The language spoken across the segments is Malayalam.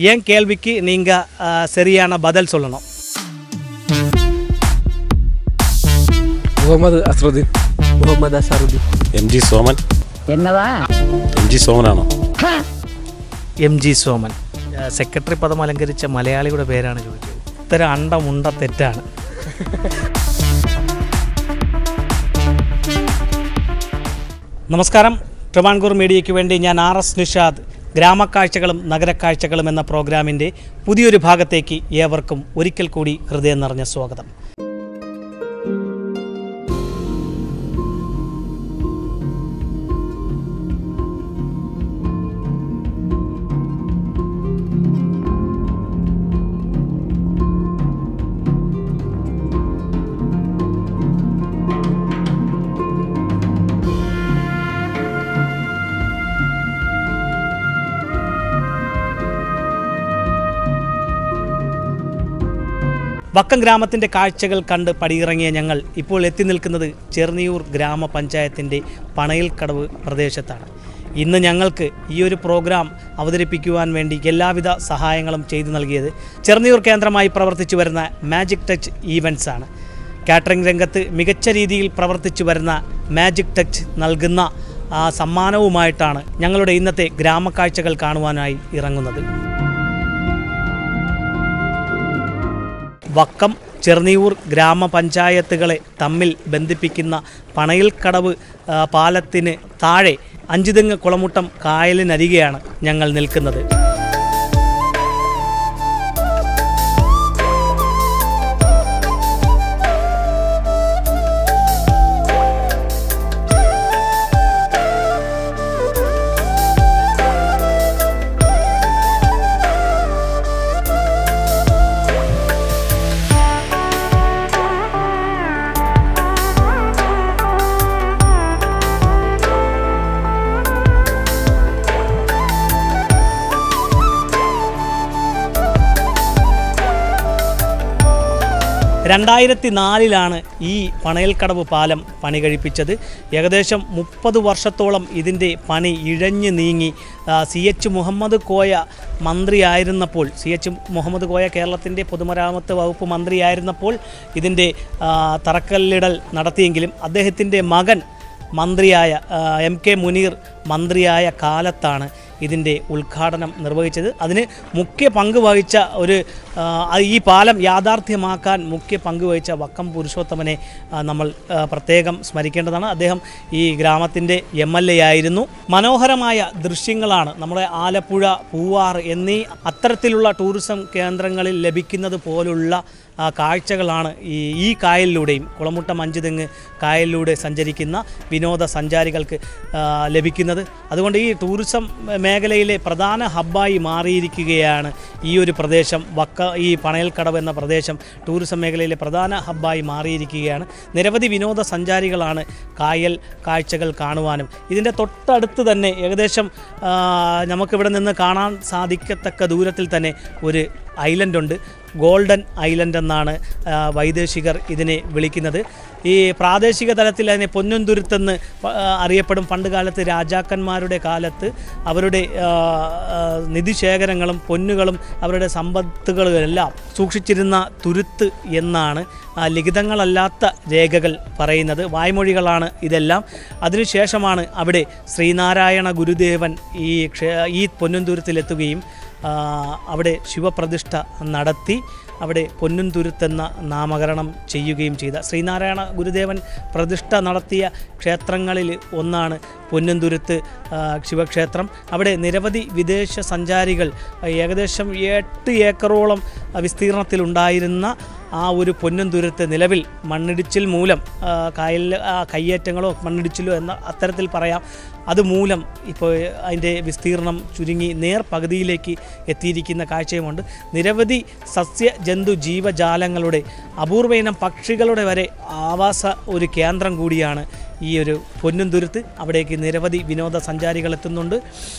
என் கேள்விக்கு நீங்கள் சரியான பதில் சொல்லணும். മുഹമ്മദ് അസ്റുദ്ദീൻ. മുഹമ്മദ് അസറുദ്ദീൻ. MG സോമൻ. എന്നതാ? MG സോമനാണോ? MG സോമൻ. സെക്രട്ടറി പദം അലങ്കരിച്ച മലയാളിയുടെ പേരാണ് ചോദിച്ചത്. ഇത്തരം അണ്ടമുണ്ട തെറ്റാണ്. നമസ്കാരം. ട്രിവാൻകൂർ മീഡിയയ്ക്ക് വേണ്ടി ഞാൻ RS നിഷാദ്. ഗ്രാമക്കാഴ്ചകളും നഗരക്കാഴ്ചകളും എന്ന പ്രോഗ്രാമിൻ്റെ പുതിയൊരു ഭാഗത്തേക്ക് ഏവർക്കും ഒരിക്കൽ കൂടി ഹൃദയം നിറഞ്ഞ സ്വാഗതം. വക്കം ഗ്രാമത്തിൻ്റെ കാഴ്ചകൾ കണ്ട് പടിയിറങ്ങിയ ഞങ്ങൾ ഇപ്പോൾ എത്തി നിൽക്കുന്നത് ചെർന്നിയൂർ ഗ്രാമപഞ്ചായത്തിൻ്റെ പണയിൽക്കടവ് പ്രദേശത്താണ്. ഇന്ന് ഞങ്ങൾക്ക് ഈ ഒരു പ്രോഗ്രാം അവതരിപ്പിക്കുവാൻ വേണ്ടി എല്ലാവിധ സഹായങ്ങളും ചെയ്തു നൽകിയത് ചെർന്നിയൂർ കേന്ദ്രമായി പ്രവർത്തിച്ചു വരുന്ന മാജിക് ടച്ച് ഈവൻറ്റ്സ് ആണ്. കാറ്ററിംഗ് രംഗത്ത് മികച്ച രീതിയിൽ പ്രവർത്തിച്ചു വരുന്ന മാജിക് ടച്ച് നൽകുന്ന സമ്മാനവുമായിട്ടാണ് ഞങ്ങളുടെ ഇന്നത്തെ ഗ്രാമക്കാഴ്ചകൾ കാണുവാനായി ഇറങ്ങുന്നത്. വക്കം ചെർന്നിയൂർ ഗ്രാമപഞ്ചായത്തുകളെ തമ്മിൽ ബന്ധിപ്പിക്കുന്ന പണയിൽക്കടവ് പാലത്തിന് താഴെ അഞ്ചുതെങ്ങ് കുളമുട്ടം കായലിനരികെയാണ് ഞങ്ങൾ നിൽക്കുന്നത്. ലാണ് ഈ പണയിൽക്കടവ് പാലം പണി കഴിപ്പിച്ചത്. ഏകദേശം 30 വർഷത്തോളം ഇതിൻ്റെ പണി ഇഴഞ്ഞു നീങ്ങി CH മുഹമ്മദ് കോയ മന്ത്രിയായിരുന്നപ്പോൾ, CH മുഹമ്മദ് കോയ കേരളത്തിൻ്റെ പൊതുമരാമത്ത് വകുപ്പ് മന്ത്രിയായിരുന്നപ്പോൾ ഇതിൻ്റെ തറക്കല്ലിടൽ നടത്തിയെങ്കിലും അദ്ദേഹത്തിൻ്റെ മകൻ മന്ത്രിയായ MK മുനീർ മന്ത്രിയായ കാലത്താണ് ഇതിൻ്റെ ഉദ്ഘാടനം നിർവഹിച്ചത്. അതിന് മുഖ്യ പങ്ക് വഹിച്ച ഈ പാലം യാഥാർത്ഥ്യമാക്കാൻ മുഖ്യ പങ്ക് വഹിച്ച വക്കം പുരുഷോത്തമനെ നമ്മൾ പ്രത്യേകം സ്മരിക്കേണ്ടതാണ്. അദ്ദേഹം ഈ ഗ്രാമത്തിൻ്റെ MLA ആയിരുന്നു. മനോഹരമായ ദൃശ്യങ്ങളാണ് നമ്മുടെ ആലപ്പുഴ, പൂവാർ എന്നീ അത്തരത്തിലുള്ള ടൂറിസം കേന്ദ്രങ്ങളിൽ ലഭിക്കുന്നത് പോലുള്ള കാഴ്ചകളാണ് ഈ കായലിലൂടെയും കുളമുട്ടം അഞ്ചുതെങ്ങ് കായലിലൂടെ സഞ്ചരിക്കുന്ന വിനോദസഞ്ചാരികൾക്ക് ലഭിക്കുന്നത്. അതുകൊണ്ട് ഈ ടൂറിസം മേഖലയിലെ പ്രധാന ഹബ്ബായി മാറിയിരിക്കുകയാണ് ഈ ഒരു പ്രദേശം. ഈ പണയിൽക്കടവ് എന്ന പ്രദേശം ടൂറിസം മേഖലയിലെ പ്രധാന ഹബ്ബായി മാറിയിരിക്കുകയാണ്. നിരവധി വിനോദസഞ്ചാരികളാണ് കായൽ കാഴ്ചകൾ കാണുവാനും ഇതിൻ്റെ തൊട്ടടുത്ത് തന്നെ ഏകദേശം നമുക്കിവിടെ നിന്ന് കാണാൻ സാധിക്കത്തക്ക ദൂരത്തിൽ തന്നെ ഒരു ഐലൻഡുണ്ട്. ഗോൾഡൻ ഐലൻഡ് എന്നാണ് വൈദേശികർ ഇതിനെ വിളിക്കുന്നത്. ഈ പ്രാദേശിക തലത്തിൽ അതിനെ പൊന്നുംതുരുത്തെന്ന് അറിയപ്പെടും. പണ്ട് കാലത്ത് രാജാക്കന്മാരുടെ കാലത്ത് അവരുടെ നിധിശേഖരങ്ങളും പൊന്നുകളും അവരുടെ സമ്പത്തുകളും എല്ലാം സൂക്ഷിച്ചിരുന്ന തുരുത്ത് എന്നാണ് ലിഖിതങ്ങളല്ലാത്ത രേഖകൾ പറയുന്നത്. വായ്മൊഴികളാണ് ഇതെല്ലാം. അതിനുശേഷമാണ് അവിടെ ശ്രീനാരായണ ഗുരുദേവൻ ഈ പൊന്നുംതുരുത്തിലെത്തുകയും അവിടെ ശിവപ്രതിഷ്ഠ നടത്തി അവിടെ പൊന്നുംതുരുത്തെന്ന നാമകരണം ചെയ്യുകയും ചെയ്ത ശ്രീനാരായണ ഗുരുദേവൻ പ്രതിഷ്ഠ നടത്തിയ ക്ഷേത്രങ്ങളിൽ ഒന്നാണ് പൊന്നുംതുരുത്ത് ശിവക്ഷേത്രം. അവിടെ നിരവധി വിദേശ സഞ്ചാരികൾ ഏകദേശം 8 ഏക്കറോളം വിസ്തീർണത്തിലുണ്ടായിരുന്ന ആ ഒരു പൊന്നുംതുരുത്ത് നിലവിൽ മണ്ണിടിച്ചിൽ മൂലം കായലിൽ കയ്യേറ്റങ്ങളോ മണ്ണിടിച്ചിലോ എന്ന അത്തരത്തിൽ പറയാം, അതുമൂലം ഇപ്പോൾ അതിൻ്റെ വിസ്തീർണം ചുരുങ്ങി പകുതിയിലേക്ക് എത്തിയിരിക്കുന്ന കാഴ്ചയുമുണ്ട്. നിരവധി സസ്യ ജന്തു ജീവജാലങ്ങളുടെ അപൂർവയിനം പക്ഷികളുടെ വരെ ആവാസ ഒരു കേന്ദ്രം കൂടിയാണ് ഈ ഒരു പൊന്നുംതുരുത്ത്. അവിടേക്ക് നിരവധി വിനോദസഞ്ചാരികൾ എത്തുന്നുണ്ട്.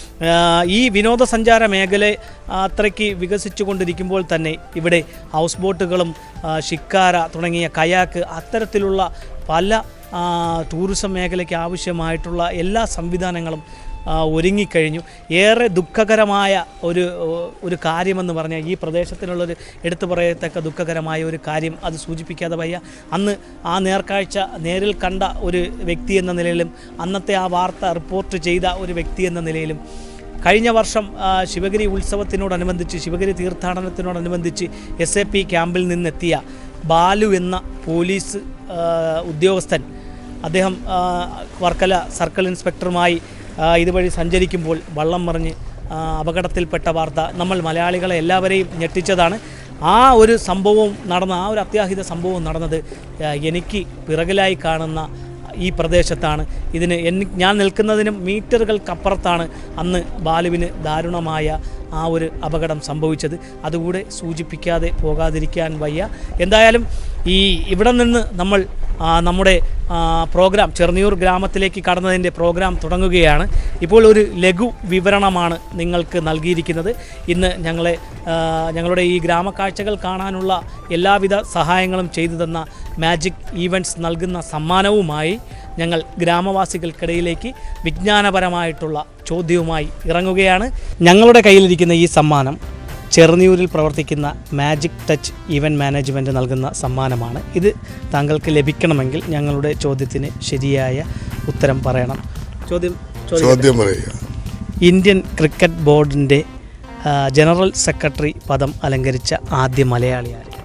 ഈ വിനോദസഞ്ചാര മേഖല അത്രയ്ക്ക് വികസിച്ചു കൊണ്ടിരിക്കുമ്പോൾ തന്നെ ഇവിടെ ഹൗസ് ബോട്ടുകളും ഷിക്കാര തുടങ്ങിയ കയാക്ക് അത്തരത്തിലുള്ള പല ടൂറിസം മേഖലയ്ക്ക് ആവശ്യമായിട്ടുള്ള എല്ലാ സംവിധാനങ്ങളും ഒരുങ്ങിക്കഴിഞ്ഞു. ഏറെ ദുഃഖകരമായ ഒരു കാര്യമെന്ന് പറഞ്ഞാൽ ഈ പ്രദേശത്തിനുള്ളൊരു എടുത്തു പറയത്തക്ക ദുഃഖകരമായ ഒരു കാര്യം അത് സൂചിപ്പിക്കാതെ വയ്യ. അന്ന് ആ നേർക്കാഴ്ച നേരിൽ കണ്ട ഒരു വ്യക്തി എന്ന നിലയിലും അന്നത്തെ ആ വാർത്ത റിപ്പോർട്ട് ചെയ്ത ഒരു വ്യക്തി എന്ന നിലയിലും കഴിഞ്ഞ വർഷം ശിവഗിരി ഉത്സവത്തിനോടനുബന്ധിച്ച് ശിവഗിരി തീർത്ഥാടനത്തിനോടനുബന്ധിച്ച് SAP ക്യാമ്പിൽ നിന്നെത്തിയ ബാലു എന്ന പോലീസ് ഉദ്യോഗസ്ഥൻ, അദ്ദേഹം വർക്കല സർക്കിൾ ഇൻസ്പെക്ടറുമായി ഇതുവഴി സഞ്ചരിക്കുമ്പോൾ വള്ളം മറിഞ്ഞ് അപകടത്തിൽപ്പെട്ട വാർത്ത നമ്മൾ മലയാളികളെ എല്ലാവരെയും ഞെട്ടിച്ചതാണ്. ആ ഒരു സംഭവവും നടന്ന ആ ഒരു അത്യാഹിത സംഭവവും നടന്നത് എനിക്ക് പിറകിലായി കാണുന്ന ഈ പ്രദേശത്താണ്. ഞാൻ നിൽക്കുന്നതിനും മീറ്ററുകൾക്കപ്പുറത്താണ് അന്ന് ബാലുവിന് ദാരുണമായ ആ ഒരു അപകടം സംഭവിച്ചത്. അതുകൂടെ സൂചിപ്പിക്കാതെ പോകാതിരിക്കാൻ വയ്യ. എന്തായാലും ഇവിടെ നിന്ന് നമ്മൾ നമ്മുടെ പ്രോഗ്രാം ചെറുന്നിയൂർ ഗ്രാമത്തിലേക്ക് കടന്നതിൻ്റെ പ്രോഗ്രാം തുടങ്ങുകയാണ്. ഇപ്പോൾ ഒരു ലഘു വിവരണമാണ് നിങ്ങൾക്ക് നൽകിയിരിക്കുന്നത്. ഇന്ന് ഞങ്ങളുടെ ഈ ഗ്രാമക്കാഴ്ചകൾ കാണാനുള്ള എല്ലാവിധ സഹായങ്ങളും ചെയ്തു തന്ന മാജിക് ഈവൻറ്റ്സ് നൽകുന്ന സമ്മാനവുമായി ഞങ്ങൾ ഗ്രാമവാസികൾക്കിടയിലേക്ക് വിജ്ഞാനപരമായിട്ടുള്ള ചോദ്യവുമായി ഇറങ്ങുകയാണ്. ഞങ്ങളുടെ കയ്യിലിരിക്കുന്ന ഈ സമ്മാനം ചെറുന്നിയൂരിൽ പ്രവർത്തിക്കുന്ന മാജിക് ടച്ച് ഈവൻറ്റ് മാനേജ്മെൻറ്റ് നൽകുന്ന സമ്മാനമാണ്. ഇത് താങ്കൾക്ക് ലഭിക്കണമെങ്കിൽ ഞങ്ങളുടെ ചോദ്യത്തിന് ശരിയായ ഉത്തരം പറയണം. ചോദ്യം പറയുക. ഇന്ത്യൻ ക്രിക്കറ്റ് ബോർഡിൻ്റെ ജനറൽ സെക്രട്ടറി പദം അലങ്കരിച്ച ആദ്യ മലയാളി ആര്?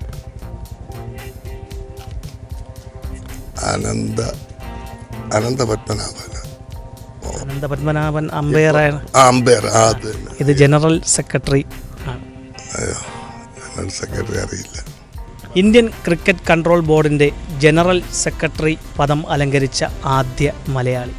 അനന്തപത്മനാഭൻ അമ്പയറാണ്. ഇത് ജനറൽ സെക്രട്ടറി ആണ്. അറിയില്ല. ഇന്ത്യൻ ക്രിക്കറ്റ് കൺട്രോൾ ബോർഡിൻ്റെ ജനറൽ സെക്രട്ടറി പദം അലങ്കരിച്ച ആദ്യ മലയാളി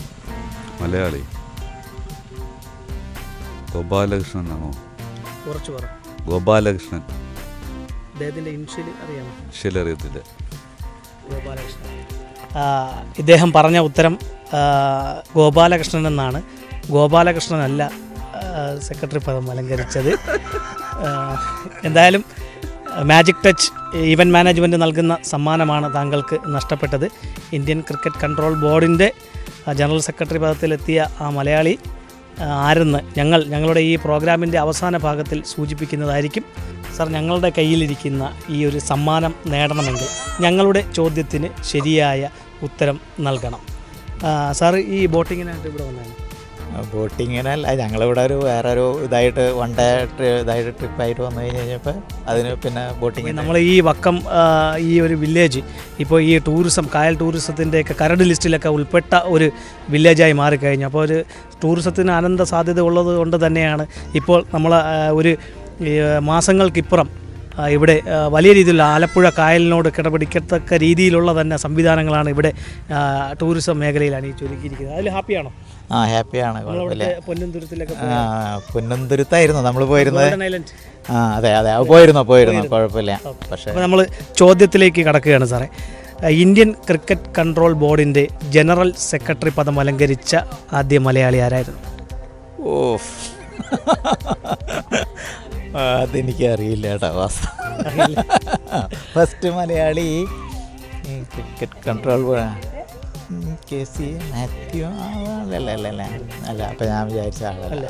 ഗോപാലകൃഷ്ണനാണോ? കുറച്ച് പറ. ഗോപാലകൃഷ്ണൻ. അദ്ദേഹത്തിൻ്റെ ഇൻഷ്യൽ അറിയാമോ? ഇൻഷ്യൽ അറിയത്തില്ല. ഗോപാലകൃഷ്ണൻ. ഇദ്ദേഹം പറഞ്ഞ ഉത്തരം ഗോപാലകൃഷ്ണൻ എന്നാണ്. ഗോപാലകൃഷ്ണനല്ല സെക്രട്ടറി പദം അലങ്കരിച്ചത്. എന്തായാലും മാജിക് ടച്ച് ഈവൻറ്റ് മാനേജ്മെൻറ്റ് നൽകുന്ന സമ്മാനമാണ് താങ്കൾക്ക് നഷ്ടപ്പെട്ടത്. ഇന്ത്യൻ ക്രിക്കറ്റ് കൺട്രോൾ ബോർഡിൻ്റെ ജനറൽ സെക്രട്ടറി പദത്തിലെത്തിയ ആ മലയാളി ആരെന്ന് ഞങ്ങളുടെ ഈ പ്രോഗ്രാമിൻ്റെ അവസാന ഭാഗത്തിൽ സൂചിപ്പിക്കുന്നതായിരിക്കും. സാർ, ഞങ്ങളുടെ കയ്യിലിരിക്കുന്ന ഈ ഒരു സമ്മാനം നേടണമെങ്കിൽ ഞങ്ങളുടെ ചോദ്യത്തിന് ശരിയായ ഉത്തരം നൽകണം. സാർ, ഈ ബോട്ടിങ്ങിനായിട്ട് ഇവിടെ വന്നതാണ്? ബോട്ടിങ്ങിനല്ല, ഞങ്ങളിവിടെ വേറൊരു ഇതായിട്ട് വൺ ഡേ ഇതായിട്ട് ട്രിപ്പായിട്ട് വന്നു കഴിഞ്ഞപ്പോൾ അതിന് പിന്നെ ബോട്ടിങ്. നമ്മൾ ഈ വക്കം ഈ ഒരു വില്ലേജ് ഇപ്പോൾ ഈ ടൂറിസം, കായൽ ടൂറിസത്തിൻ്റെയൊക്കെ കരട് ലിസ്റ്റിലൊക്കെ ഉൾപ്പെട്ട ഒരു വില്ലേജായി മാറിക്കഴിഞ്ഞു. അപ്പോൾ ഒരു ടൂറിസത്തിന് അനന്ത സാധ്യത ഉള്ളത് കൊണ്ട് തന്നെയാണ് ഇപ്പോൾ നമ്മൾ ഒരു മാസങ്ങൾക്കിപ്പുറം ഇവിടെ വലിയ രീതിയിലുള്ള ആലപ്പുഴ കായലിനോട് കിടപിടിക്കത്തക്ക രീതിയിലുള്ള തന്നെ സംവിധാനങ്ങളാണ് ഇവിടെ ടൂറിസം മേഖലയിലാണ് ഈ ചുരുക്കിയിരിക്കുന്നത്. അതിൽ ഹാപ്പിയാണോ? ഹാപ്പിയാണ്. പൊന്നന്തുരുത്തിലൊക്കെ പൊന്നന്തുരുത്തായിരുന്നു നമ്മൾ പോയിരുന്നത്. അതെ പോയിരുന്നു കുഴപ്പമില്ല. പക്ഷേ നമ്മൾ ചോദ്യത്തിലേക്ക് കടക്കുകയാണ് സാറേ. ഇന്ത്യൻ ക്രിക്കറ്റ് കൺട്രോൾ ബോർഡിൻ്റെ ജനറൽ സെക്രട്ടറി പദം അലങ്കരിച്ച ആദ്യ മലയാളി ആരായിരുന്നു? അതെനിക്ക് അറിയില്ല കേട്ടോ. First Malayali cricket control KC Mathew അല്ല. അപ്പം ഞാൻ വിചാരിച്ച ആളല്ല.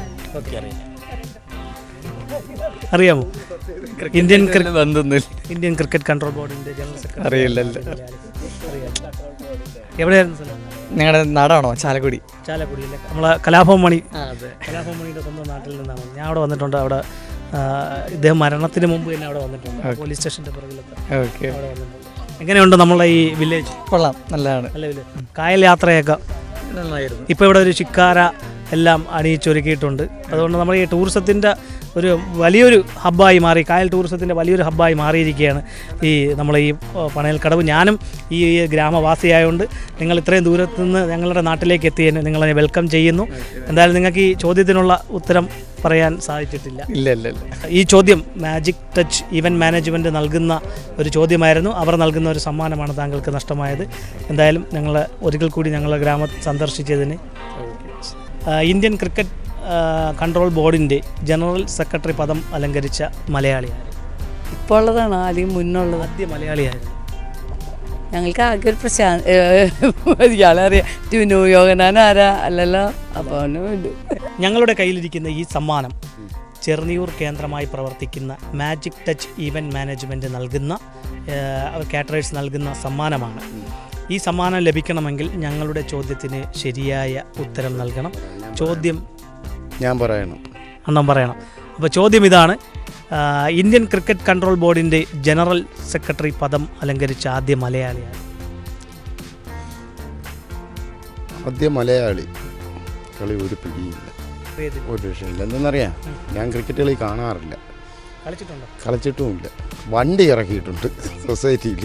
അറിയാമോ? ഇന്ത്യൻ ക്രിക്കറ്റ് കൺട്രോൾ ബോർഡിൻ്റെ ജനറൽ സെക്രട്ടറി അറിയില്ലല്ലോ. എവിടെയായിരുന്നു സ്ഥലം? നിങ്ങളുടെ നാടാണോ? ചാലക്കുടി. ചാലക്കുടിയിലെ നമ്മളെ കലാഭവൻ മണിയുടെ സ്വന്തം നാട്ടിൽ നിന്നാണ്. ഞാൻ അവിടെ വന്നിട്ടുണ്ട്. അവിടെ ഇദ്ദേഹം മരണത്തിന് മുമ്പ് തന്നെ അവിടെ വന്നിട്ടുണ്ട്. പോലീസ് സ്റ്റേഷൻ്റെ പുറകിലൊക്കെ അവിടെ വന്നിട്ടുണ്ട്. എങ്ങനെയുണ്ട് നമ്മളെ ഈ വില്ലേജ്? കൊള്ളാം, നല്ലതാണ്. നല്ല വില്ലേജ്. കായൽ യാത്രയൊക്കെ നന്നായിരുന്നു. ഇപ്പോൾ ഇവിടെ ഒരു ശിക്കാര എല്ലാം അണിയിച്ചൊരുക്കിയിട്ടുണ്ട്. അതുകൊണ്ട് നമ്മൾ ഈ ടൂറിസത്തിൻ്റെ ഒരു വലിയൊരു ഹബ്ബായി മാറി, കായൽ ടൂറിസത്തിൻ്റെ വലിയൊരു ഹബ്ബായി മാറിയിരിക്കുകയാണ് ഈ നമ്മളെ ഈ പണയൽക്കടവ്. ഞാനും ഈ ഗ്രാമവാസിയായതുകൊണ്ട് നിങ്ങൾ ഇത്രയും ദൂരത്തു നിന്ന് ഞങ്ങളുടെ നാട്ടിലേക്ക് എത്തിയതിന് നിങ്ങളെ വെൽക്കം ചെയ്യുന്നു. എന്തായാലും നിങ്ങൾക്ക് ഈ ചോദ്യത്തിനുള്ള ഉത്തരം പറയാൻ സാധിച്ചിട്ടില്ല. ഇല്ല. ഈ ചോദ്യം മാജിക് ടച്ച് ഈവൻറ്റ് മാനേജ്മെൻറ്റ് നൽകുന്ന ഒരു ചോദ്യമായിരുന്നു. അവർ നൽകുന്ന ഒരു സമ്മാനമാണ് താങ്കൾക്ക് നഷ്ടമായത്. എന്തായാലും ഞങ്ങൾ ഒരിക്കൽ കൂടി ഞങ്ങളുടെ ഗ്രാമം സന്ദർശിച്ചതിന്. ഇന്ത്യൻ ക്രിക്കറ്റ് കൺട്രോൾ ബോർഡിൻ്റെ ജനറൽ സെക്രട്ടറി പദം അലങ്കരിച്ച മലയാളിയായിരുന്നു? ഇപ്പോൾ ഉള്ളതാണ്, അല്ലെങ്കിൽ മുന്നുള്ളത്? ആദ്യ മലയാളിയായിരുന്നു. ഞങ്ങൾക്ക് ആകെ ഒരു ഇയാളറിയാം ടുനു യോഗനാൻ ആരാ അല്ലല്ലോ അപ്പോൾ ഞങ്ങളുടെ കയ്യിലിരിക്കുന്ന ഈ സമ്മാനം ചെറുനിയൂർ കേന്ദ്രമായി പ്രവർത്തിക്കുന്ന മാജിക് ടച്ച് ഈവൻറ്റ് മാനേജ്മെൻറ്റ് നൽകുന്ന കാറ്ററേഴ്സ് നൽകുന്ന സമ്മാനമാണ്. ഈ സമ്മാനം ലഭിക്കണമെങ്കിൽ ഞങ്ങളുടെ ചോദ്യത്തിന് ശരിയായ ഉത്തരം നൽകണം. ചോദ്യം ഞാൻ പറയണം. അണ്ണം പറയണം. അപ്പോൾ ചോദ്യം ഇതാണ്: ഇന്ത്യൻ ക്രിക്കറ്റ് കൺട്രോൾ ബോർഡിൻ്റെ ജനറൽ സെക്രട്ടറി പദം അലങ്കരിച്ച ആദ്യ മലയാളിയാണ്. ആദ്യ മലയാളി. കളി ഒരു പിടിയില്ല, ഒരു വിഷയമില്ല. എന്തെന്നറിയാം, ഞാൻ ക്രിക്കറ്റ് കളി കാണാറില്ല, കളിച്ചിട്ടുണ്ടോ? കളിച്ചിട്ടുമില്ല. വണ്ടി ഇറക്കിയിട്ടുണ്ട് സൊസൈറ്റിയിൽ.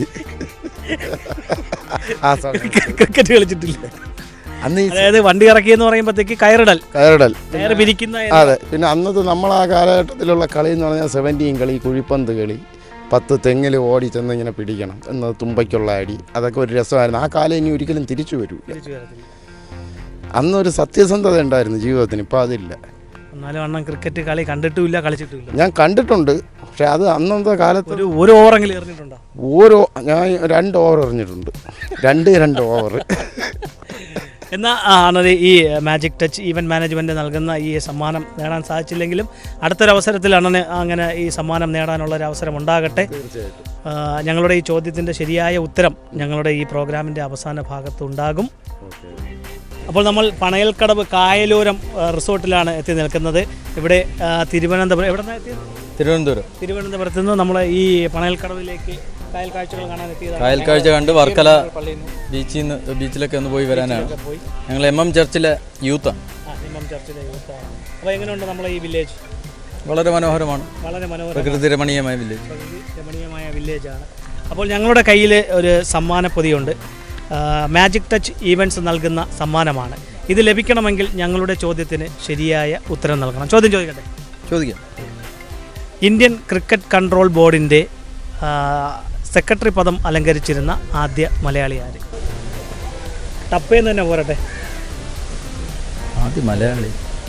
ആ ക്രിക്കറ്റ് കളിച്ചിട്ടില്ല. അന്ന് അതായത് വണ്ടി ഇറക്കിയെന്ന് പറയുമ്പോഴത്തേക്ക് കയറിടൽ കയറ് പിരിക്കുന്ന. അതെ. പിന്നെ അന്നത്തെ നമ്മൾ ആ കാലഘട്ടത്തിലുള്ള കളി എന്ന് പറഞ്ഞാൽ 17 കളി, കുഴിപ്പന്ത് കളി, 10 തെങ്ങിൽ ഓടി ചെന്ന് ഇങ്ങനെ പിടിക്കണം എന്നത്, തുമ്പയ്ക്കുള്ള അടി, അതൊക്കെ ഒരു രസമായിരുന്നു. ആ കാലം ഇനി ഒരിക്കലും തിരിച്ചു വരൂ. അന്നൊരു സത്യസന്ധത ഉണ്ടായിരുന്നു ജീവിതത്തിന്, ഇപ്പം അതില്ല. എന്നാലും അണ്ണൻ ക്രിക്കറ്റ് കളി കണ്ടിട്ടുമില്ല, കളിച്ചിട്ടുമില്ല. ഞാൻ കണ്ടിട്ടുണ്ട്, പക്ഷെ അത് അന്നത്തെ കാലത്ത് ഒരു ഓവറെങ്കിലും എറിഞ്ഞിട്ടുണ്ടോ? ഞാൻ 2 ഓവർ എറിഞ്ഞിട്ടുണ്ട്. 2 ഓവർ. എന്നാൽ ആണത് ഈ മാജിക് ടച്ച് ഈവൻറ്റ് മാനേജ്മെൻറ്റ് നൽകുന്ന ഈ സമ്മാനം നേടാൻ സാധിച്ചില്ലെങ്കിലും അടുത്തൊരവസരത്തിൽ അണ്ണന് അങ്ങനെ ഈ സമ്മാനം നേടാനുള്ളൊരു അവസരം ഉണ്ടാകട്ടെ. ഞങ്ങളുടെ ഈ ചോദ്യത്തിൻ്റെ ശരിയായ ഉത്തരം ഞങ്ങളുടെ ഈ പ്രോഗ്രാമിൻ്റെ അവസാന ഭാഗത്തുണ്ടാകും. അപ്പോൾ നമ്മൾ പണയൽക്കടവ് കായലോരം റിസോർട്ടിലാണ് എത്തി നിൽക്കുന്നത്. ഇവിടെ തിരുവനന്തപുരം, എവിടെ നിന്നാണ് എത്തിയത്? തിരുവനന്തപുരത്ത് നിന്ന് നമ്മൾ ഈ പണയൽക്കടവിലേക്ക് കായൽ കാഴ്ചകൾ കാണാൻ എത്തിയത്. കായൽ കാഴ്ച കണ്ട് വർക്കല ബീച്ചിലൊക്കെ ഒന്ന് പോയി വരാനാണ്. ഞങ്ങൾ MM ചർച്ചിലെ യൂത്താണ്. അപ്പോൾ എങ്ങനെയുണ്ട് നമ്മളെ ഈ വില്ലേജ്? വളരെ മനോഹരമാണ്, വളരെ മനോഹരം, പ്രകൃതി രമണീയമായ വില്ലേജാണ്. അപ്പോൾ ഞങ്ങളുടെ കയ്യിൽ ഒരു സമ്മാനപ്പൊതിയുണ്ട്. മാജിക് ടച്ച് ഈവൻറ്റ്സ് നൽകുന്ന സമ്മാനമാണ്. ഇത് ലഭിക്കണമെങ്കിൽ ഞങ്ങളുടെ ചോദ്യത്തിന് ശരിയായ ഉത്തരം നൽകണം. ചോദ്യം ചോദിക്കാം. ഇന്ത്യൻ ക്രിക്കറ്റ് കൺട്രോൾ ബോർഡിൻ്റെ സെക്രട്ടറി പദം അലങ്കരിച്ചിരുന്ന ആദ്യ മലയാളി ആര്? ടപ്പേന്ന് തന്നെ പോരട്ടെ. ആദ്യ മലയാളി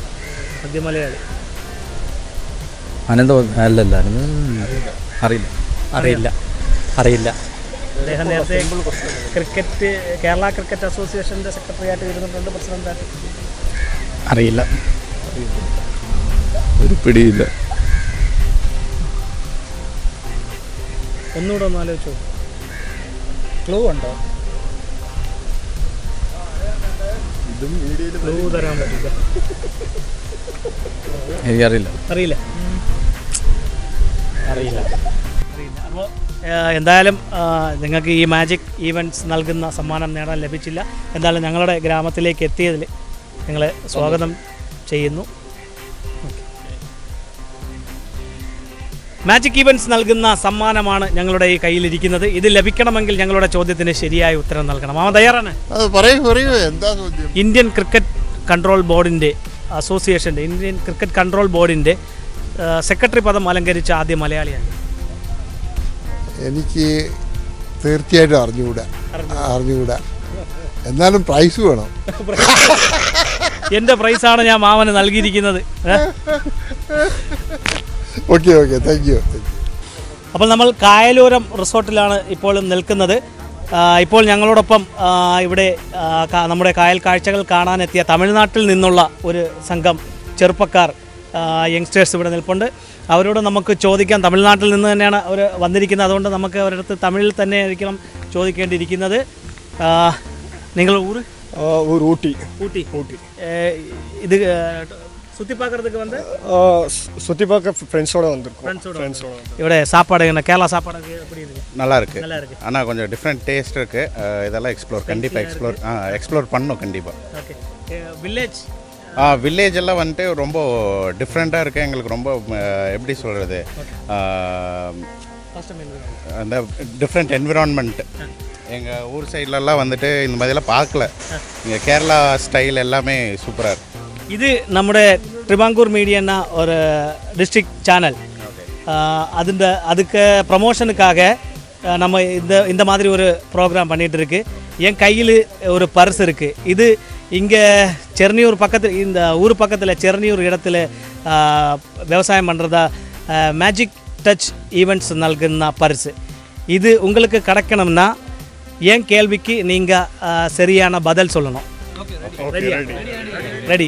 അറിയില്ല. അദ്ദേഹം നേരത്തെ കേരള ക്രിക്കറ്റ് അസോസിയേഷൻ്റെ സെക്രട്ടറി ആയിട്ട് ഇരുന്നിട്ടുണ്ട്, പ്രസിഡന്റായിട്ട്. അറിയില്ല, ഒരു പിടിയില്ല. ഒന്നുകൂടെ ഒന്ന് ആലോചിച്ചു. ക്ലൂ ഉണ്ടോ? ക്ലൂ തരാൻ പറ്റില്ല. എനിക്കറിയില്ല. അറിയില്ല. അപ്പോൾ എന്തായാലും നിങ്ങൾക്ക് ഈ മാജിക് ഈവൻറ്റ്സ് നൽകുന്ന സമ്മാനം നേടാൻ ലഭിച്ചില്ല. എന്തായാലും ഞങ്ങളുടെ ഗ്രാമത്തിലേക്ക് എത്തിയതിൽ നിങ്ങളെ സ്വാഗതം ചെയ്യുന്നു. മാജിക് ഈവൻറ്റ്സ് നൽകുന്ന സമ്മാനമാണ് ഞങ്ങളുടെ ഈ കയ്യിലിരിക്കുന്നത്. ഇത് ലഭിക്കണമെങ്കിൽ ഞങ്ങളുടെ ചോദ്യത്തിന് ശരിയായ ഉത്തരം നൽകണം. അവൻ തയ്യാറാണ്? ഇന്ത്യൻ ക്രിക്കറ്റ് കൺട്രോൾ ബോർഡിൻ്റെ ഇന്ത്യൻ ക്രിക്കറ്റ് കൺട്രോൾ ബോർഡിൻ്റെ സെക്രട്ടറി പദം അലങ്കരിച്ച ആദ്യ മലയാളിയാണ്. എനിക്ക് തീർച്ചയായിട്ടും അറിഞ്ഞുകൂടാ. എന്നാലും പ്രൈസ് വേണം. എൻ്റെ പ്രൈസാണ് ഞാൻ മാമന് നൽകിയിരിക്കുന്നത്. Okay, thank you. അപ്പോൾ നമ്മൾ കായലോരം റിസോർട്ടിലാണ് ഇപ്പോൾ നിൽക്കുന്നത്. ഇപ്പോൾ ഞങ്ങളോടൊപ്പം ഇവിടെ നമ്മുടെ കായൽ കാഴ്ചകൾ കാണാനെത്തിയ തമിഴ്നാട്ടിൽ നിന്നുള്ള ഒരു സംഘം ചെറുപ്പക്കാർ, യങ്സ്റ്റേഴ്സ് ഇവിടെ നിൽപ്പുണ്ട്. അവരോട് നമുക്ക് ചോദിക്കാം. തമിഴ്നാട്ടിൽ നിന്ന് തന്നെയാണ് അവർ വന്നിരിക്കുന്നത്. അതുകൊണ്ട് നമുക്ക് അവരുടെ അടുത്ത് തമിഴിൽ തന്നെ ആയിരിക്കണം ചോദിക്കേണ്ടിയിരിക്കുന്നത്. നിങ്ങൾ ஊட்டி. இது சுற்றி பார்க்கறதுக்கு வந்து சுற்றி பார்க்க ஃப்ரெண்ட்ஸோட வந்திருக்கோம். ഇവിടെ சாப்பாடு என்ன கேரளா சாப்பாடு எப்படி இருக்கு? நல்லா இருக்கு. ஆனால் கொஞ்சம் டிஃப்ரெண்ட் டேஸ்ட் இருக்கு. இதெல்லாம் கண்டிப்பாக எக்ஸ்ப்ளோர் பண்ணணும் கண்டிப்பாக. ஓகே. வில்லேஜ் எல்லாம் வந்துட்டு ரொம்ப டிஃப்ரெண்ட்டாக இருக்குது. எங்களுக்கு ரொம்ப எப்படி சொல்கிறது, அந்த டிஃப்ரெண்ட் என்விரான்மெண்ட் எங்கள் ஊர் சைட்லலாம் வந்துட்டு இந்த மாதிரிலாம் பார்க்கல. இங்கே கேரளா ஸ்டைல் எல்லாமே சூப்பராக இருக்குது. இது நம்முடைய ட்ரிவாங்கூர் மீடியான்னா ஒரு டிஸ்ட்ரிக்ட் சேனல். அதுக்கு ப்ரமோஷனுக்காக நம்ம இந்த மாதிரி ஒரு ப்ரோக்ராம் பண்ணிகிட்டு இருக்கு. என் கையில் ஒரு பர்ஸ் இருக்குது. இது இங்கே செர்னியூர் பக்கத்தில், இந்த ஊர் பக்கத்தில் செர்னியூர் இடத்துல விவசாயம் பண்ணுறதா மேஜிக் டச் ஈவெண்ட்ஸ் நல்குன பரிசு. இது உங்களுக்கு கிடைக்கணும்னா என் கேள்விக்கு நீங்கள் சரியான பதில் சொல்லணும். ரெடி?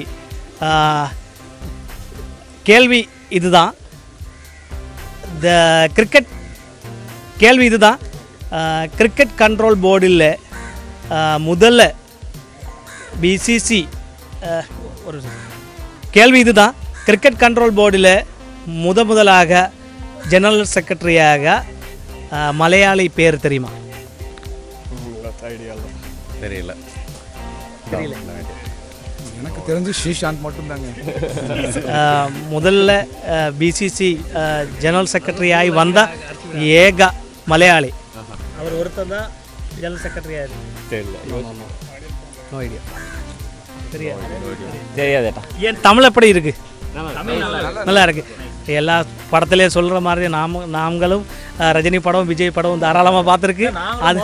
கேள்வி இதுதான். இந்த கிரிக்கெட் கேள்வி இதுதான். கிரிக்கெட் கண்ட்ரோல் போர்டில் முதல்ல பிசிசி ஒரு கேள்வி இதுதான். கிரிக்கெட் கண்ட்ரோல் போர்டில் முதலாக ஜெனரல் செக்ரட்டரியாக மலையாளி பேர் தெரியுமா? தெரியல. எனக்கு தெரிஞ்சு ஸ்ரீசாந்த் மட்டும்தாங்க. முதல்ல பிசிசி ஜெனரல் செக்ரட்டரியாகி வந்த ஏக மலையாளி அவர் ஒருத்தர் தான் ஜெனரல் செக்ரட்டரியாக தெரியாதேட்டா. ஏன் தமிழ் எப்படி இருக்கு? நல்லா இருக்கு. எல்லா படத்திலே சொல்கிற மாதிரி நாமங்களும் ரஜினி படம் விஜய் படம் தாராளமாக பார்த்துருக்கு. அது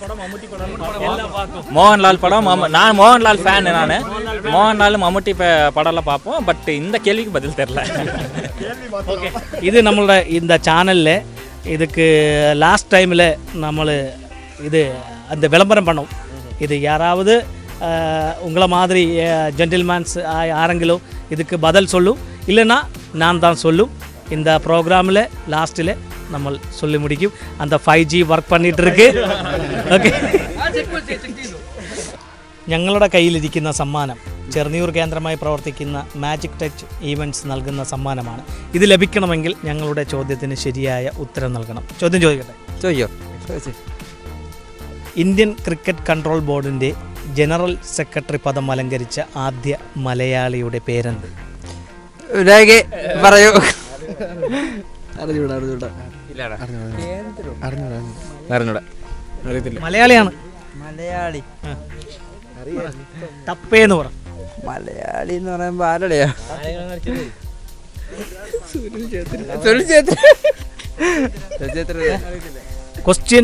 மோகன்லால் படம் நான் மோகன்லால் ஃபேன். நான் மோகன்லால் மம்முட்டி படம்லாம் பார்ப்போம். பட் இந்த கேள்விக்கு பதில் தெரில. ஓகே, இது நம்மளோட இந்த சேனலில் இதுக்கு லாஸ்ட் டைமில் நம்மளை இது அந்த விளம்பரம் பண்ணோம். இது யாராவது உங்களை மாதிரி ஜென்டில்மேன்ஸ் யாரெങ്കിലും இதுக்கு பதில் சொல்லும், இல்லைன்னா நான் தான் சொல்லும். இந்த പ്രോഗ്രാമിൽ ലാസ്റ്റിൽ നമ്മൾ சொல்லி முடிக்கும். அந்த 5G വർക്ക് பண்ணிட்டுருக்கு. ഓക്കെ, ഞങ്ങളുടെ കയ്യിലിരിക്കുന്ന സമ്മാനം ചെറുനിയൂർ കേന്ദ്രമായി പ്രവർത്തിക്കുന്ന മാജിക് ടച്ച് ഈവൻറ്റ്സ് നൽകുന്ന സമ്മാനമാണ്. ഇത് ലഭിക്കണമെങ്കിൽ ഞങ്ങളുടെ ചോദ്യത്തിന് ശരിയായ ഉത്തരം നൽകണം. ചോദ്യം ചോദിക്കട്ടെ? ഇന്ത്യൻ ക്രിക്കറ്റ് കൺട്രോൾ ബോർഡിൻ്റെ ജനറൽ സെക്രട്ടറി പദം അലങ്കരിച്ച ആദ്യ മലയാളിയുടെ പേരെന്ത്? പറയൂ. മലയാളിയാണ്. മലയാളി തപ്പേന്ന് പറ. മലയാളി എന്ന് പറയുമ്പോൾ ആരുടെയാ? ക്വസ്റ്റ്യൻ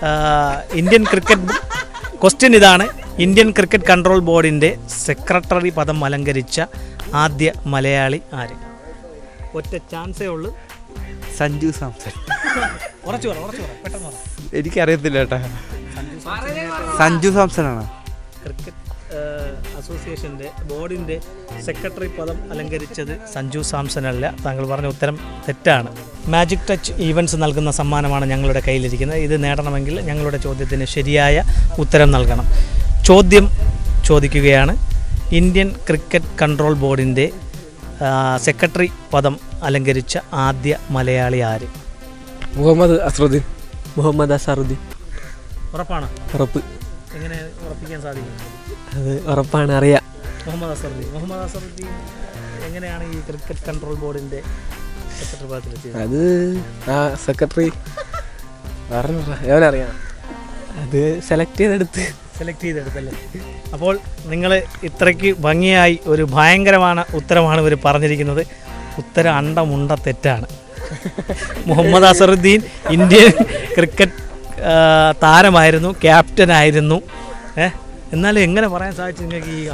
ഇതാണ്. ഇന്ത്യൻ ക്രിക്കറ്റ് കൺട്രോൾ ബോർഡിൻ്റെ സെക്രട്ടറി പദം അലങ്കരിച്ച ആദ്യ മലയാളി ആര്? ഒറ്റ ചാൻസേ ഉള്ളൂ. സഞ്ജു സാംസൺ. ഉറച്ചു പറ, പെട്ടെന്ന് പറ. എനിക്കറിയത്തില്ല കേട്ടാ. സഞ്ജു സാംസൺ ആണ്. ക്രിക്കറ്റ് അസോസിയേഷൻ്റെ ബോർഡിൻ്റെ സെക്രട്ടറി പദം അലങ്കരിച്ചത് സഞ്ജു സാംസൺ അല്ല. താങ്കൾ പറഞ്ഞ ഉത്തരം തെറ്റാണ്. മാജിക് ടച്ച് ഈവൻറ്റ്സ് നൽകുന്ന സമ്മാനമാണ് ഞങ്ങളുടെ കയ്യിലിരിക്കുന്നത്. ഇത് നേടണമെങ്കിൽ ഞങ്ങളുടെ ചോദ്യത്തിന് ശരിയായ ഉത്തരം നൽകണം. ചോദ്യം ചോദിക്കുകയാണ്. ഇന്ത്യൻ ക്രിക്കറ്റ് കൺട്രോൾ ബോർഡിൻ്റെ സെക്രട്ടറി പദം അലങ്കരിച്ച ആദ്യ മലയാളി ആര്? മുഹമ്മദ് അസറുദ്ദീൻ. ഉറപ്പാണ്? ഉറപ്പ്. എങ്ങനെ ഉറപ്പിക്കാൻ സാധിക്കും? അത് ഉറപ്പാണ്, അറിയാം. മുഹമ്മദ് അസറുദ്ദീൻ എങ്ങനെയാണ് ഈ ക്രിക്കറ്റ് കൺട്രോൾ ബോർഡിൻ്റെ സെക്രട്ടറി പദത്തിലെത്തിയത്? അത് ആ സെക്രട്ടറി എവനറിയാം. അത് സെലക്ട് ചെയ്തെടുത്തല്ലേ. അപ്പോൾ നിങ്ങൾ ഇത്രയ്ക്ക് ഭംഗിയായി ഒരു ഭയങ്കരமான ഉത്തരമാണ് ഇവർ പറഞ്ഞിരിക്കുന്നത്. ഉത്തരം അണ്ടമുണ്ട തെറ്റാണ്. മുഹമ്മദ് അസറുദ്ദീൻ ഇന്ത്യൻ ക്രിക്കറ്റ് താരമായിരുന്നു, ക്യാപ്റ്റനായിരുന്നു. എന്നാലും എങ്ങനെ പറയാൻ സാധിച്ചു നിങ്ങൾക്ക്? ഈ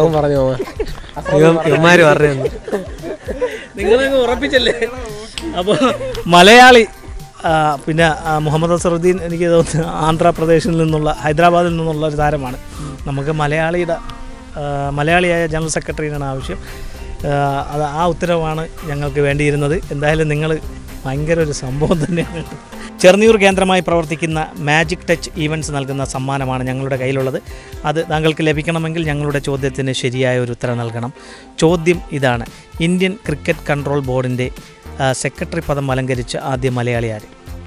നിങ്ങളങ്ങ് ഉറപ്പിച്ചല്ലേ. അപ്പോൾ മലയാളി പിന്നെ മുഹമ്മദ് അസറുദ്ദീൻ എനിക്ക് തോന്നുന്നു ആന്ധ്രാപ്രദേശിൽ നിന്നുള്ള, ഹൈദരാബാദിൽ നിന്നുള്ള ഒരു താരമാണ്. നമുക്ക് മലയാളിയായ ജനറൽ സെക്രട്ടറിയാണ് ആവശ്യം. അത് ആ ഉത്തരവാണ് ഞങ്ങൾക്ക് വേണ്ടിയിരുന്നത്. എന്തായാലും നിങ്ങൾ ഭയങ്കര ഒരു സംഭവം തന്നെയാണ്. ചെറുനിയൂർ കേന്ദ്രമായി പ്രവർത്തിക്കുന്ന മാജിക് ടച്ച് ഈവൻറ്റ്സ് നൽകുന്ന സമ്മാനമാണ് ഞങ്ങളുടെ കയ്യിലുള്ളത്. അത് താങ്കൾക്ക് ലഭിക്കണമെങ്കിൽ ഞങ്ങളുടെ ചോദ്യത്തിന് ശരിയായ ഒരു ഉത്തരം നൽകണം. ചോദ്യം ഇതാണ്. ഇന്ത്യൻ ക്രിക്കറ്റ് കൺട്രോൾ ബോർഡിൻ്റെ സെക്രട്ടറി പദം അലങ്കരിച്ച ആദ്യ മലയാളി ആര്?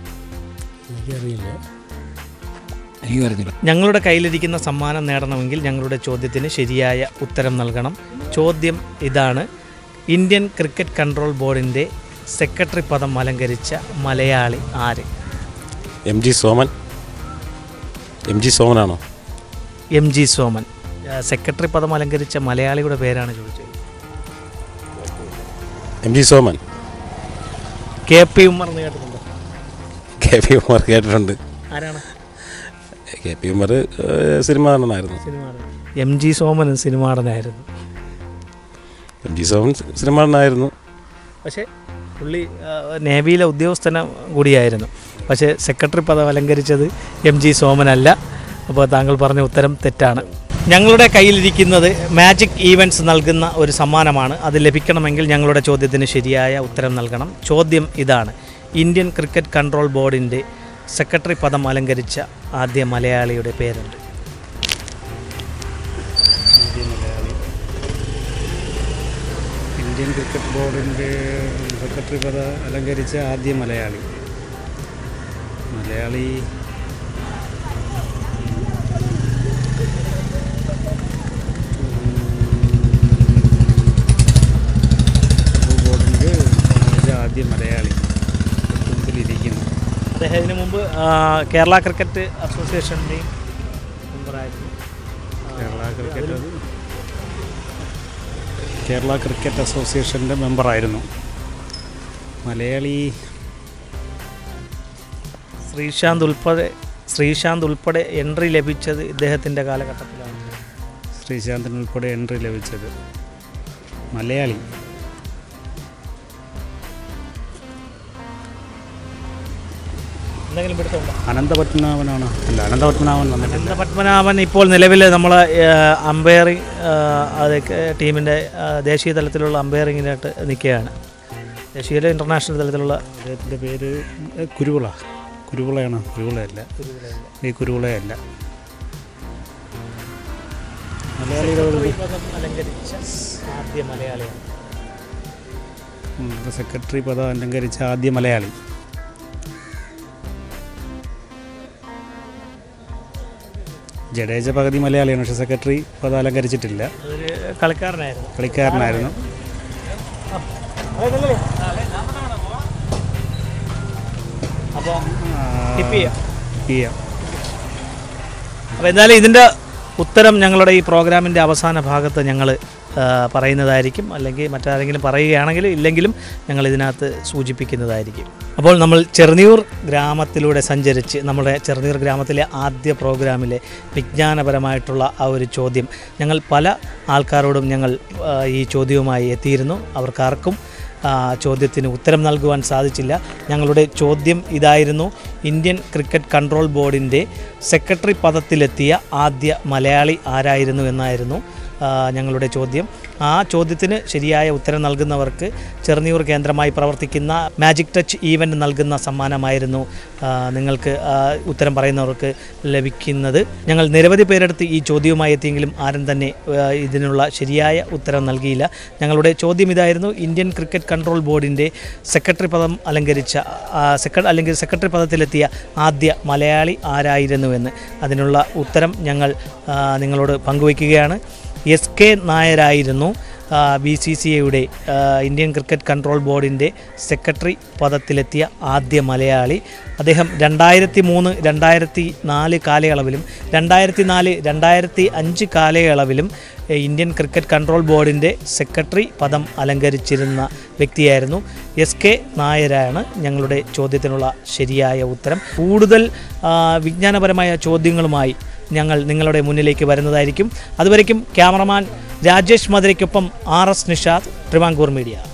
ഞങ്ങളുടെ കയ്യിലിരിക്കുന്ന സമ്മാനം നേടണമെങ്കിൽ ഞങ്ങളുടെ ചോദ്യത്തിന് ശരിയായ ഉത്തരം നൽകണം. ചോദ്യം ഇതാണ്. ഇന്ത്യൻ ക്രിക്കറ്റ് കൺട്രോൾ ബോർഡിൻ്റെ സെക്രട്ടറി പദം അലങ്കരിച്ച മലയാളി ആര്? MG സോമനാണോ? MG സോമൻ. സെക്രട്ടറി പദം അലങ്കരിച്ച മലയാളിയുടെ പേരാണ് ചോദിച്ചത്. MG സോമൻ. KP ഉമ്മർ എന്ന് കേട്ടിട്ടുണ്ടോ? KP ഉമ്മർ കേട്ടിട്ടുണ്ട്. ആരാണ്? KP ഉമ്മർ സിനിമ നടനായിരുന്നു. MG സോമൻ സിനിമ നടനായിരുന്നു. MG സോമൻ സിനിമ നടനായിരുന്നു. പക്ഷേ പുള്ളി നേവിയിലെ ഉദ്യോഗസ്ഥന കൂടിയായിരുന്നു. പക്ഷേ സെക്രട്ടറി പദം അലങ്കരിച്ചത് MG സോമനല്ല. അപ്പോൾ താങ്കൾ പറഞ്ഞ ഉത്തരം തെറ്റാണ്. ഞങ്ങളുടെ കയ്യിലിരിക്കുന്നത് മാജിക് ഈവൻറ്റ്സ് നൽകുന്ന ഒരു സമ്മാനമാണ്. അത് ലഭിക്കണമെങ്കിൽ ഞങ്ങളുടെ ചോദ്യത്തിന് ശരിയായ ഉത്തരം നൽകണം. ചോദ്യം ഇതാണ്: ഇന്ത്യൻ ക്രിക്കറ്റ് കൺട്രോൾ ബോർഡിൻ്റെ സെക്രട്ടറി പദം അലങ്കരിച്ച ആദ്യ മലയാളിയുടെ പേരുണ്ട്. ഇന്ത്യൻ ക്രിക്കറ്റ് ബോർഡിൻ്റെ സെക്രട്ടറി പദം അലങ്കരിച്ച ആദ്യ മലയാളി മുമ്പിലിരിക്കുന്നു. അദ്ദേഹം ഇതിനു മുമ്പ് കേരള ക്രിക്കറ്റ് അസോസിയേഷൻ്റെയും മെമ്പറായിരുന്നു. കേരള ക്രിക്കറ്റ് അസോസിയേഷൻ്റെ മെമ്പറായിരുന്നു. മലയാളി ശ്രീശാന്ത് ഉൾപ്പെടെ എൻട്രി ലഭിച്ചത് ഇദ്ദേഹത്തിൻ്റെ കാലഘട്ടത്തിലാണ്. ശ്രീശാന്തിന് ഉൾപ്പെടെ എൻട്രി ലഭിച്ചത് മലയാളി എന്തെങ്കിലും പിടുത്തമുണ്ടോ? അനന്തപത്മനാഭനാണ്. അല്ല, അനന്തപത്മനാഭൻ വന്നിട്ടില്ല. അനന്തപത്മനാഭൻ ഇപ്പോൾ നിലവിൽ നമ്മളെ അമ്പയറിങ് അതൊക്കെ ടീമിൻ്റെ ദേശീയ തലത്തിലുള്ള അമ്പയറിങ്ങിനായിട്ട് നിൽക്കുകയാണ്. ദേശീയ ഇൻ്റർനാഷണൽ തലത്തിലുള്ള അദ്ദേഹത്തിൻ്റെ പേര് കുരുവിളയാണ്. കുരുവിളയല്ല. ആദ്യ മലയാളിയാണ്. സെക്രട്ടറി പദം അലങ്കരിച്ച ആദ്യ മലയാളി ജഡേജ പകുതി മലയാളിയാണ്, പക്ഷെ സെക്രട്ടറി പദം അലങ്കരിച്ചിട്ടില്ല. കളിക്കാരനായിരുന്നു. അപ്പോൾ എന്തായാലും ഇതിൻ്റെ ഉത്തരം ഞങ്ങളുടെ ഈ പ്രോഗ്രാമിൻ്റെ അവസാന ഭാഗത്ത് ഞങ്ങൾ പറയുന്നതായിരിക്കും. അല്ലെങ്കിൽ മറ്റാരെങ്കിലും പറയുകയാണെങ്കിൽ ഇല്ലെങ്കിലും ഞങ്ങൾ ഇതിനകത്ത് സൂചിപ്പിക്കുന്നതായിരിക്കും. അപ്പോൾ നമ്മൾ ചെറുനിയൂർ ഗ്രാമത്തിലൂടെ സഞ്ചരിച്ച് നമ്മുടെ ചെറുനിയൂർ ഗ്രാമത്തിലെ ആദ്യ പ്രോഗ്രാമിലെ വിജ്ഞാനപരമായിട്ടുള്ള ആ ഒരു ചോദ്യം ഞങ്ങൾ പല ആൾക്കാരോടും ഞങ്ങൾ ഈ ചോദ്യവുമായി എത്തിയിരുന്നു. അവർക്കാർക്കും ചോദ്യത്തിന് ഉത്തരം നൽകുവാൻ സാധിച്ചില്ല. ഞങ്ങളുടെ ചോദ്യം ഇതായിരുന്നു: ഇന്ത്യൻ ക്രിക്കറ്റ് കൺട്രോൾ ബോർഡിൻ്റെ സെക്രട്ടറി പദത്തിലെത്തിയ ആദ്യ മലയാളി ആരായിരുന്നു എന്നായിരുന്നു ഞങ്ങളുടെ ചോദ്യം. ആ ചോദ്യത്തിന് ശരിയായ ഉത്തരം നൽകുന്നവർക്ക് ചെറുനിയൂർ കേന്ദ്രമായി പ്രവർത്തിക്കുന്ന മാജിക് ടച്ച് ഈവൻറ്റ് നൽകുന്ന സമ്മാനമായിരുന്നു നിങ്ങൾക്ക് ഉത്തരം പറയുന്നവർക്ക് ലഭിക്കുന്നത്. ഞങ്ങൾ നിരവധി പേരെടുത്ത് ഈ ചോദ്യവുമായി എത്തിയെങ്കിലും ആരും തന്നെ ഇതിനുള്ള ശരിയായ ഉത്തരം നൽകിയില്ല. ഞങ്ങളുടെ ചോദ്യം ഇതായിരുന്നു: ഇന്ത്യൻ ക്രിക്കറ്റ് കൺട്രോൾ ബോർഡിൻ്റെ സെക്രട്ടറി പദം അലങ്കരിച്ച സെക്രട്ടറി പദത്തിലെത്തിയ ആദ്യ മലയാളി ആരായിരുന്നുവെന്ന്. അതിനുള്ള ഉത്തരം ഞങ്ങൾ നിങ്ങളോട് പങ്കുവയ്ക്കുകയാണ്. SK നായരായിരുന്നു BCCIയുടെ ഇന്ത്യൻ ക്രിക്കറ്റ് കൺട്രോൾ ബോർഡിൻ്റെ സെക്രട്ടറി പദത്തിലെത്തിയ ആദ്യ മലയാളി. അദ്ദേഹം 2003-2004 കാലയളവിലും 2004-2005 കാലയളവിലും ഇന്ത്യൻ ക്രിക്കറ്റ് കൺട്രോൾ ബോർഡിൻ്റെ സെക്രട്ടറി പദം അലങ്കരിച്ചിരുന്ന വ്യക്തിയായിരുന്നു. SK നായരാണ് ഞങ്ങളുടെ ചോദ്യത്തിനുള്ള ശരിയായ ഉത്തരം. കൂടുതൽ വിജ്ഞാനപരമായ ചോദ്യങ്ങളുമായി ഞങ്ങൾ നിങ്ങളുടെ മുന്നിലേക്ക് വരുന്നതായിരിക്കും. അതുവരയ്ക്കും ക്യാമറമാൻ രാജേഷ് മധുരയ്ക്കൊപ്പം RS നിഷാദ്, ട്രിവാങ്കൂർ മീഡിയ.